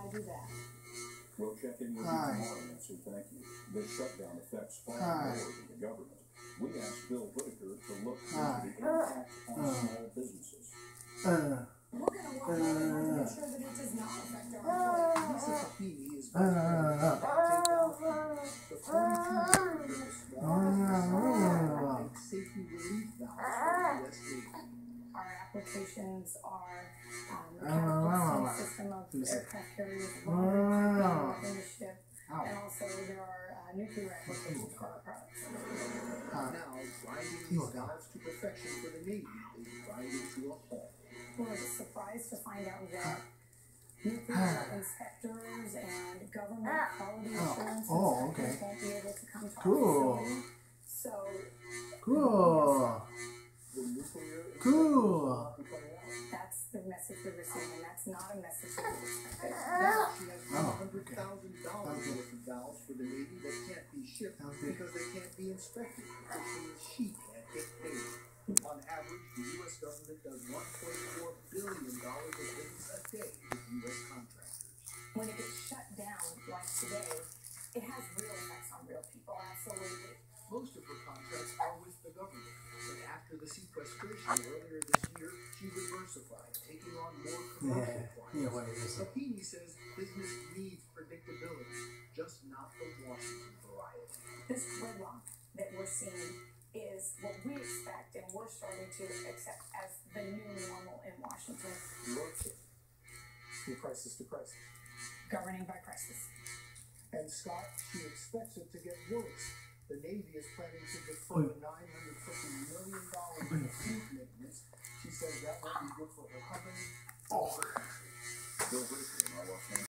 I'll do that. We'll check in with you tomorrow, Nancy. Thank you. This shutdown affects far more than the government. We asked Bill Whitaker to look into the impact on small businesses. We're going to work really hard to make sure that it does not affect our employees. Lisa Papini is going to take down the 42 safety relief valves for the U.S. Navy. Our applications are a system of aircraft carriers, initiative, and also there are nuclear applications for our products. Now, grinding these valves to perfection for the Navy is grinding to a halt. We were surprised to find out that nuclear inspectors and government quality assurance inspectors won't be able to come to our facility. So, The nuclear that's the message we're receiving. That's not a message that we expected. Now she has $100,000 worth of valves for the Navy that can't be shipped because they can't be inspected, which means she can't get paid. On average, the U.S. government does $1.4 billion of business a day with U.S. contractors. When it gets shut down, like today, it has real effects on real people, absolutely. Most of her contracts are with the government, but after the sequestration earlier this year, she diversified, taking on more commercial clients. Papini says business needs predictability, just not the Washington variety. This gridlock that we're seeing is what we expect and we're starting to accept as the new normal in Washington. Working from crisis to crisis. Governing by crisis. And Scott, she expects it to get worse. The Navy is planning to defer $950 million in fleet maintenance. She says that won't be good for her company or her country. Bill Whitaker in our Los Angeles.